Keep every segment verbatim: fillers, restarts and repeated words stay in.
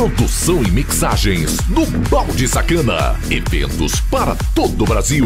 Produção e mixagens do Balde Sacana. Eventos para todo o Brasil.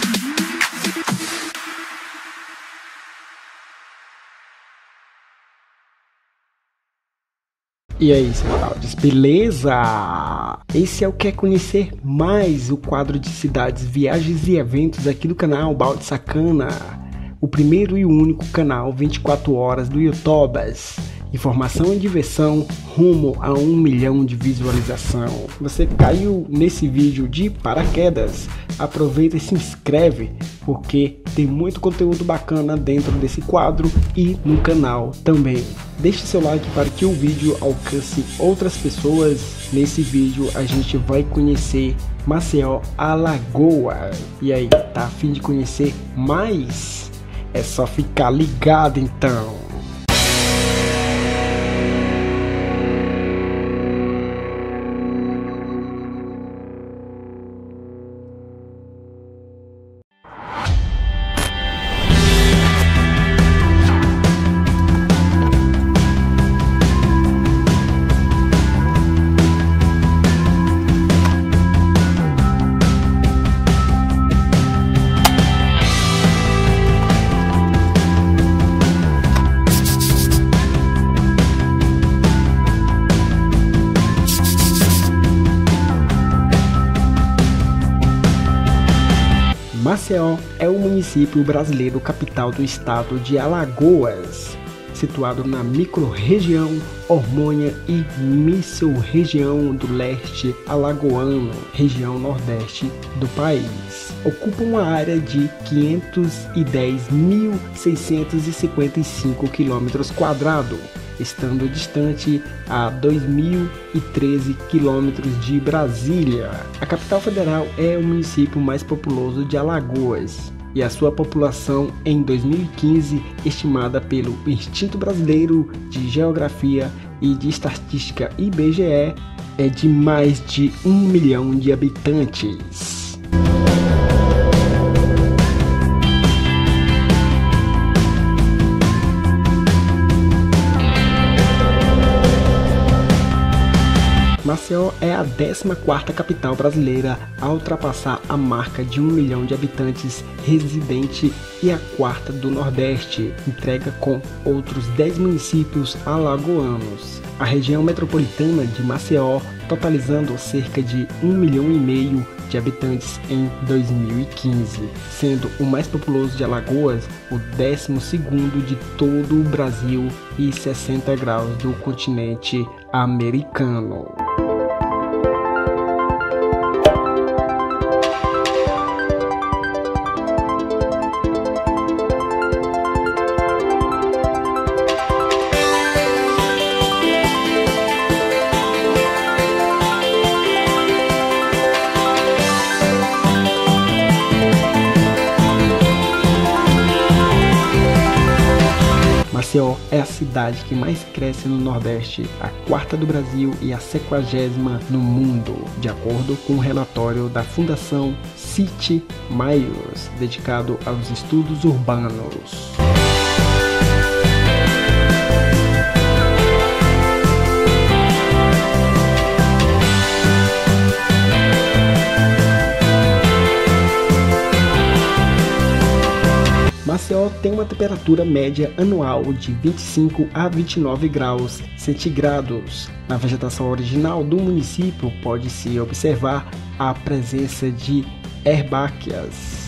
E aí, seus baldes, beleza? Esse é o Quer Conhecer Mais, o quadro de cidades, viagens e eventos aqui do canal Balde Sacana. O primeiro e único canal vinte e quatro horas do YouTube. Informação e diversão rumo a um milhão de visualização. Você caiu nesse vídeo de paraquedas, aproveita e se inscreve, porque tem muito conteúdo bacana dentro desse quadro e no canal também. Deixe seu like para que o vídeo alcance outras pessoas. Nesse vídeo a gente vai conhecer Maceió, Alagoas. E aí, tá a fim de conhecer mais? É só ficar ligado então. Maceió é o município brasileiro capital do estado de Alagoas, situado na microrregião Hormônia e Microrregião do Leste Alagoano, região nordeste do país. Ocupa uma área de quinhentos e dez mil seiscentos e cinquenta e cinco quilômetros quadrados, estando distante a dois mil e treze quilômetros de Brasília. A capital federal é o município mais populoso de Alagoas e a sua população em dois mil e quinze, estimada pelo Instituto Brasileiro de Geografia e de Estatística I B G E, é de mais de um milhão de habitantes. Maceió é a décima quarta capital brasileira a ultrapassar a marca de um milhão de habitantes residente e a quarta do Nordeste, entrega com outros dez municípios alagoanos. A região metropolitana de Maceió, totalizando cerca de um milhão e meio de habitantes em dois mil e quinze, sendo o mais populoso de Alagoas, o décimo segundo de todo o Brasil e sessenta graus do continente americano. Maceió é a cidade que mais cresce no Nordeste, a quarta do Brasil e a sequagésima no mundo, de acordo com o relatório da Fundação City Miles, dedicado aos estudos urbanos. Maceió tem uma temperatura média anual de vinte e cinco a vinte e nove graus centígrados. Na vegetação original do município pode-se observar a presença de herbáceas.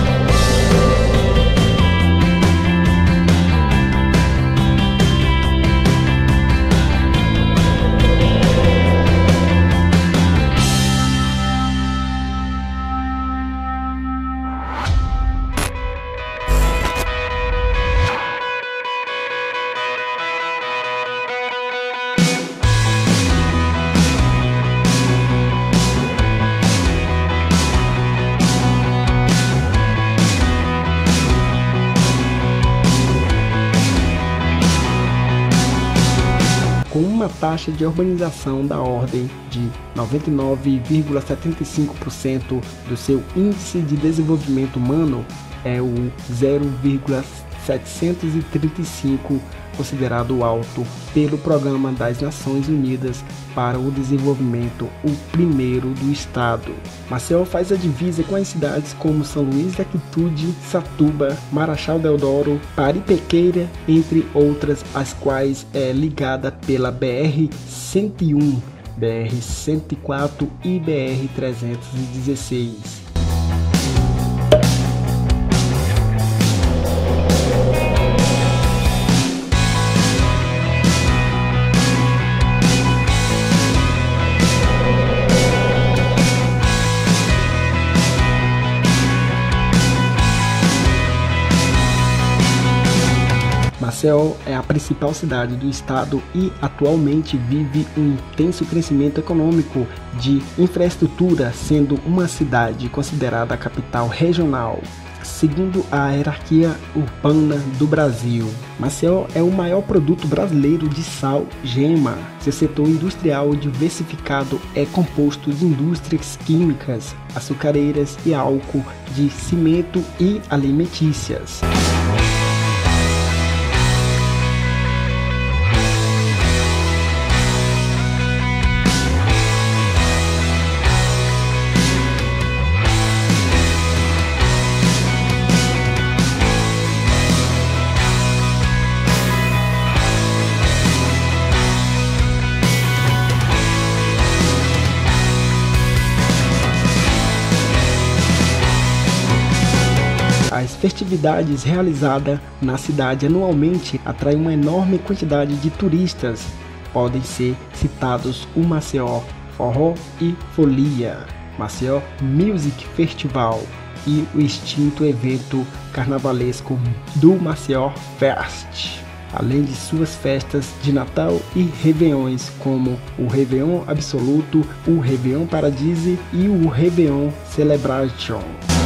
com uma taxa de urbanização da ordem de noventa e nove vírgula setenta e cinco por cento do seu índice de desenvolvimento humano, é o zero vírgula setecentos e trinta e cinco, considerado alto pelo Programa das Nações Unidas para o Desenvolvimento, o primeiro do estado. Maceió faz a divisa com as cidades como São Luís da Quitude, Satuba, Marechal Deodoro, Paripequeira, entre outras, as quais é ligada pela B R cento e um, B R cento e quatro e B R trezentos e dezesseis. Maceió é a principal cidade do estado e atualmente vive um intenso crescimento econômico de infraestrutura, sendo uma cidade considerada a capital regional, segundo a hierarquia urbana do Brasil. Maceió é o maior produto brasileiro de sal gema. Seu setor industrial diversificado é composto de indústrias químicas, açucareiras e álcool, de cimento e alimentícias. As festividades realizadas na cidade anualmente atraem uma enorme quantidade de turistas. Podem ser citados o Maceió Forró e Folia, Maceió Music Festival e o extinto evento carnavalesco do Maceió Fest, além de suas festas de Natal e Réveillões, como o Réveillon Absoluto, o Réveillon Paradise e o Réveillon Celebration.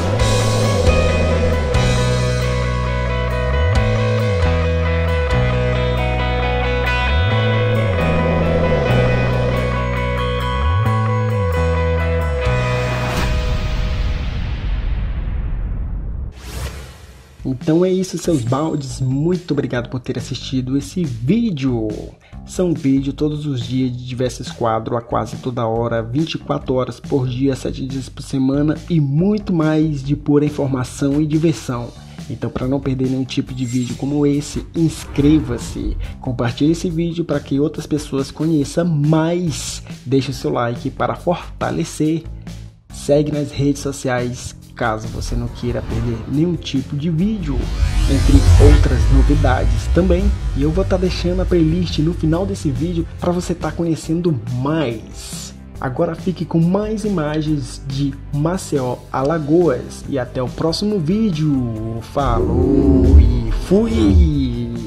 Então é isso, seus baldes, muito obrigado por ter assistido esse vídeo. São vídeos todos os dias de diversos quadros, a quase toda hora, vinte e quatro horas por dia, sete dias por semana e muito mais de pura informação e diversão. Então, para não perder nenhum tipo de vídeo como esse, inscreva-se, compartilhe esse vídeo para que outras pessoas conheçam mais, deixe o seu like para fortalecer, segue nas redes sociais, caso você não queira perder nenhum tipo de vídeo, entre outras novidades também. E eu vou estar tá deixando a playlist no final desse vídeo para você estar tá conhecendo mais. Agora fique com mais imagens de Maceió, Alagoas, e até o próximo vídeo. Falou e fui!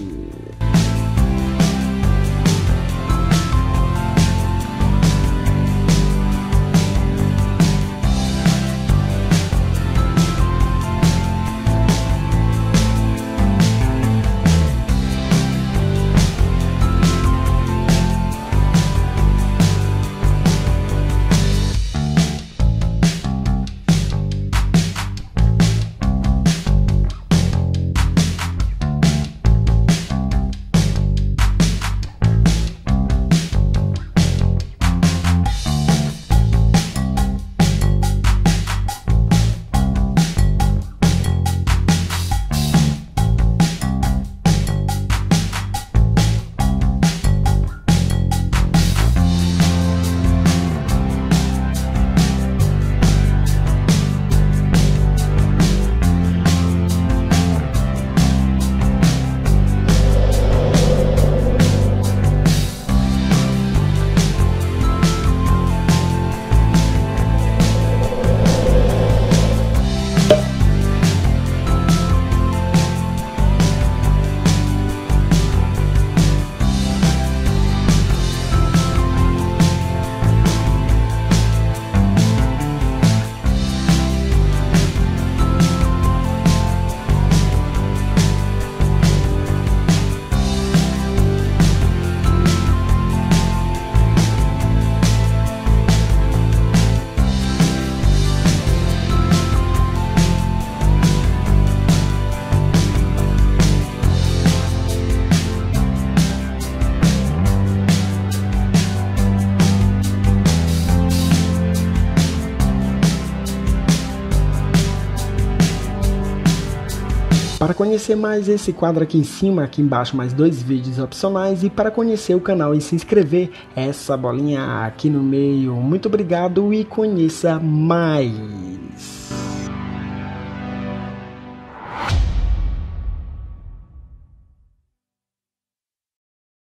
Para conhecer mais esse quadro aqui em cima, aqui embaixo mais dois vídeos opcionais, e para conhecer o canal e se inscrever, essa bolinha aqui no meio. Muito obrigado e conheça mais.